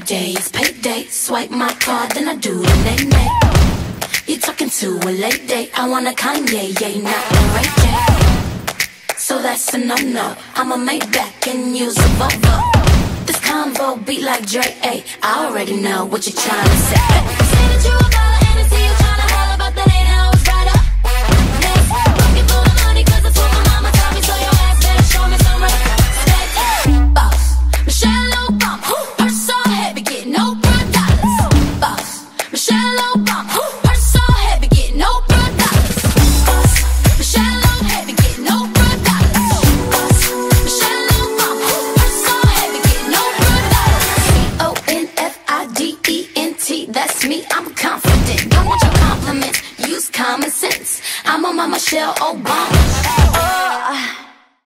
Friday, it's payday. Swipe my card, then I do the nay-nay. You talking to a late date. I want a Kanye, yeah, not a Ray J. So that's a no-no. I'ma make back and use a Volvo. This combo beat like Dre, ayy. I already know what you're trying to say. Say that you a baller and I see you trying to holler, but that ain't how it's right up. Next, looking for the money, cause that's what my mama taught me. So your ass better show me some respect. Boss, Michelle Obama, purse so heavy, get no $1. Boss, Michelle Obama, purse so heavy, get no $1. Boss, Michelle Obama, heavy, get no $1. Boss, Michelle Obama, purse so heavy, get no $1. CONFIDENT, that's me, I'm confident. Don't want your compliments, use common sense. I'm on my Michelle Obama